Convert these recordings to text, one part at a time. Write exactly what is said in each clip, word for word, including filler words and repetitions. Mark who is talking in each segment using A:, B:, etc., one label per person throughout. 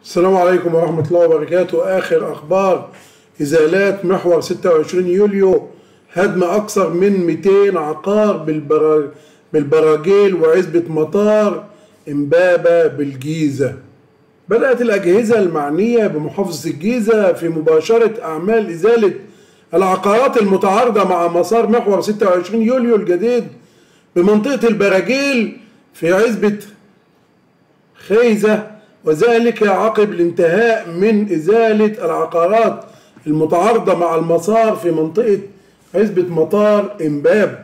A: السلام عليكم ورحمة الله وبركاته. آخر أخبار إزالات محور ستة وعشرين يوليو، هدم أكثر من مئتين عقار بالبراجيل وعزبة مطار إمبابة بالجيزة. بدأت الأجهزة المعنية بمحافظة الجيزة في مباشرة أعمال إزالة العقارات المتعارضة مع مسار محور ستة وعشرين يوليو الجديد بمنطقة البراجيل في عزبة خيزة، وذلك عقب الانتهاء من إزالة العقارات المتعارضة مع المسار في منطقة عزبة مطار إمبابة.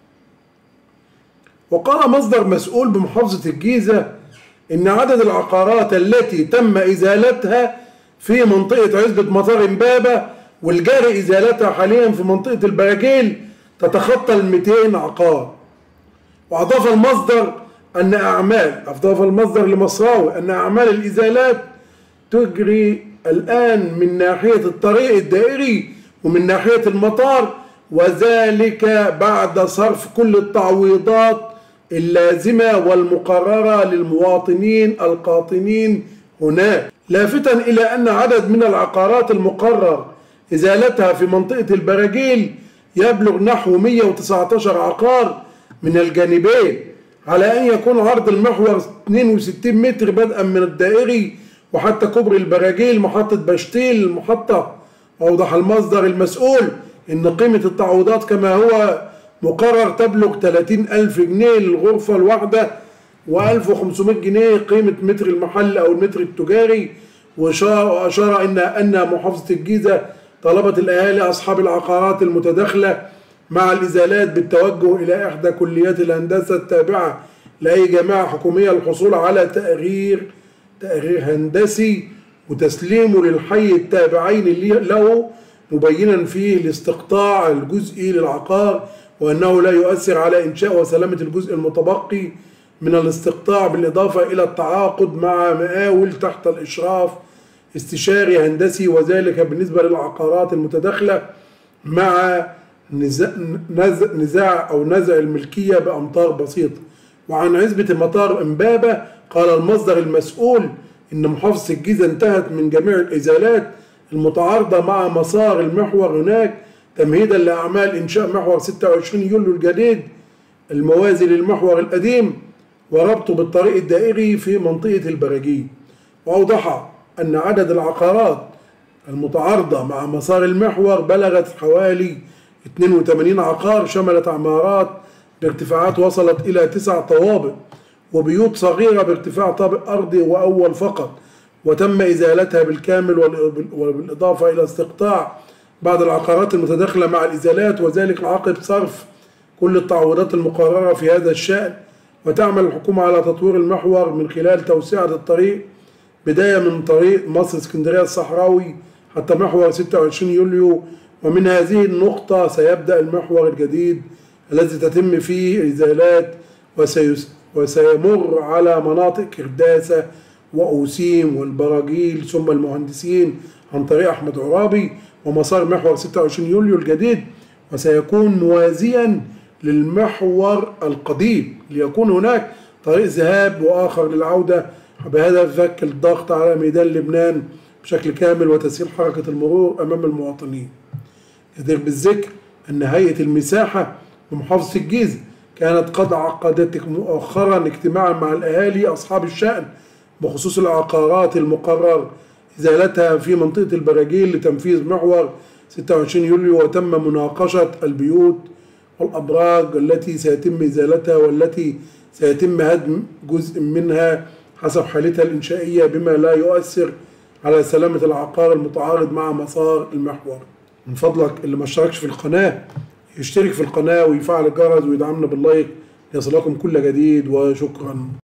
A: وقال مصدر مسؤول بمحافظة الجيزة إن عدد العقارات التي تم إزالتها في منطقة عزبة مطار إمبابة والجاري إزالتها حاليا في منطقة البراجيل تتخطى ال مئتين عقار. وأضاف المصدر أن أعمال أضاف المصدر لمصراوي أن أعمال الإزالات تجري الآن من ناحية الطريق الدائري ومن ناحية المطار، وذلك بعد صرف كل التعويضات اللازمة والمقررة للمواطنين القاطنين هناك، لافتا إلى أن عدد من العقارات المقرر إزالتها في منطقة البراجيل يبلغ نحو مئة وتسعة عشر عقار من الجانبين، على أن يكون عرض المحور اثنين وستين متر بدءا من الدائري وحتى كوبري البراجيل محطة بشتيل المحطة. أوضح المصدر المسؤول أن قيمة التعويضات كما هو مقرر تبلغ ثلاثين ألف جنيه للغرفة الواحدة وألف وخمسمائة جنيه قيمة متر المحل أو المتر التجاري. وأشار إن أن محافظة الجيزة طلبت الأهالي أصحاب العقارات المتداخلة مع الإزالات بالتوجه إلى إحدى كليات الهندسة التابعة لأي جامعة حكومية للحصول على تقرير تقرير هندسي وتسليمه للحي التابعين له، مبينا فيه الاستقطاع الجزئي للعقار وأنه لا يؤثر على إنشاء وسلامة الجزء المتبقي من الاستقطاع، بالإضافة إلى التعاقد مع مقاول تحت الإشراف استشاري هندسي، وذلك بالنسبة للعقارات المتداخلة مع نزاع أو نزع الملكية بأمتار بسيطة. وعن عزبة مطار إمبابة قال المصدر المسؤول إن محافظة الجيزة انتهت من جميع الإزالات المتعارضة مع مسار المحور هناك تمهيدا لأعمال إنشاء محور ستة وعشرين يوليو الجديد الموازي للمحور القديم وربطه بالطريق الدائري في منطقة البراجيل. وأوضح أن عدد العقارات المتعارضة مع مسار المحور بلغت حوالي اثنين وثمانين عقار، شملت عمارات بارتفاعات وصلت إلى تسع طوابق وبيوت صغيرة بارتفاع طابق أرضي وأول فقط، وتم إزالتها بالكامل وبالإضافة إلى استقطاع بعض العقارات المتداخلة مع الإزالات، وذلك عقب صرف كل التعويضات المقررة في هذا الشأن. وتعمل الحكومة على تطوير المحور من خلال توسعة الطريق بداية من طريق مصر اسكندرية الصحراوي حتى محور ستة وعشرين يوليو، ومن هذه النقطة سيبدأ المحور الجديد الذي تتم فيه الإزالات وسيمر على مناطق كرداسة وأوسيم والبراجيل ثم المهندسين عن طريق أحمد عرابي ومسار محور ستة وعشرين يوليو الجديد، وسيكون موازيا للمحور القديم ليكون هناك طريق ذهاب وآخر للعودة، بهدف فك الضغط على ميدان لبنان بشكل كامل وتسهيل حركة المرور أمام المواطنين. يدير بالذكر أن هيئة المساحة بمحافظة الجيزة كانت قد عقدت مؤخرا اجتماعا مع الأهالي أصحاب الشأن بخصوص العقارات المقرر إزالتها في منطقة البراجيل لتنفيذ محور ستة وعشرين يوليو، وتم مناقشة البيوت والأبراج التي سيتم إزالتها والتي سيتم هدم جزء منها حسب حالتها الإنشائية بما لا يؤثر على سلامة العقار المتعارض مع مسار المحور. من فضلك اللي ما اشتركش في القناة يشترك في القناة ويفعل الجرس ويدعمنا باللايك ليصلكم كل جديد، وشكرا.